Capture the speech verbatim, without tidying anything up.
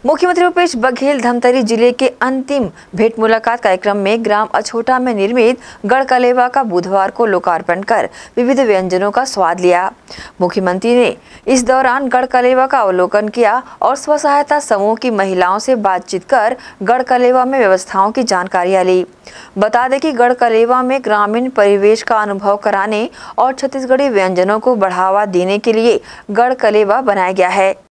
मुख्यमंत्री भूपेश बघेल धमतरी जिले के अंतिम भेंट मुलाकात कार्यक्रम में ग्राम अछोटा में निर्मित गढ़कलेवा का बुधवार को लोकार्पण कर विविध व्यंजनों का स्वाद लिया। मुख्यमंत्री ने इस दौरान गढ़कलेवा का अवलोकन किया और स्व सहायता समूह की महिलाओं से बातचीत कर गढ़कलेवा में व्यवस्थाओं की जानकारियां ली। बता दें कि गढ़कलेवा में ग्रामीण परिवेश का अनुभव कराने और छत्तीसगढ़ी व्यंजनों को बढ़ावा देने के लिए गढ़कलेवा बनाया गया है।